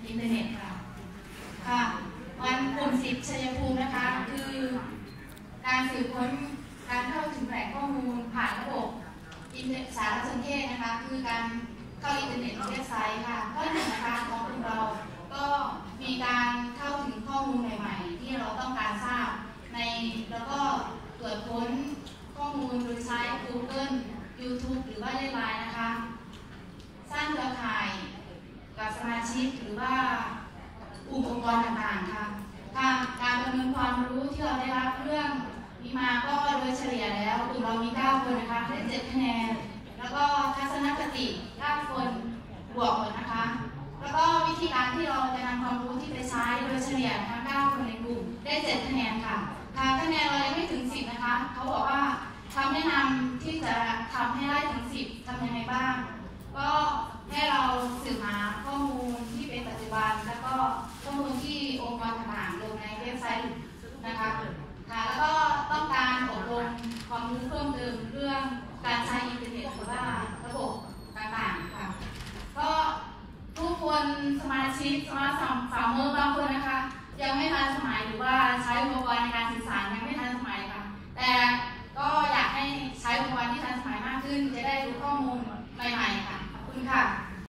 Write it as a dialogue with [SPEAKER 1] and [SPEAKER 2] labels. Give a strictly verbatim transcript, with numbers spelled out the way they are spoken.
[SPEAKER 1] อินเทอร์เน็ตค่ะค่ะวันกลุ่มสิบชัยภูมินะคะคือการสืบค้นการเข้าถึงแหล่งข้อมูลผ่านระบบอินเทอร์เน็ตสารสนเทศนะคะคือการเข้าอินเทอร์เน็ตเว็บไซต์ค่ะข้อหนึ่งนะคะของกลุ่มเราก็มีการเข้าถึงข้อมูลใหม่ๆที่เราต้องการทราบในแล้วก็ตรวจค้นข้อมูลโดยใช้ Google YouTube หรือว่าไลน์นะคะสร้างเครือข่ายกับสมาชิกหรือว่าองค์กรต่างๆค่ะการประเมินความรู้ที่เราได้รับเรื่องนี้มาก็โดยเฉลี่ยแล้วกลุ่มเรามีเก้าคนนะคะได้เจ็ดคะแนนแล้วก็ทัศนคติเก้าคนบวกหมดนะคะแล้วก็วิธีการที่เราจะนำความรู้ที่ไปใช้โดยเฉลี่ยทั้งเก้าคนในกลุ่มได้เจ็ดคะแนนค่ะค่ะคะแนนเรายังไม่ถึงสิบนะคะเขาบอกว่าคำแนะนำที่จะทำให้ได้ถึงสิบทำยังไงบ้างก็ให้เราสืบหาข้อมูลที่เป็นปัจจุบันแล้วก็ข้อมูลที่องค์กรต่างๆลงในเว็บไซต์นะคะค่ะแล้วก็ต้องการอบรมความรู้เพิ่มเติมเรื่องการใช้อินเทอร์เน็ตหรือว่าระบบต่างๆค่ะก็ทุกคนสมาชิกสมาชิกสามมือบางคนนะคะยังไม่ทันสมัยหรือว่าใช้อุปกรณ์ในการสื่อสารยังไม่ทันส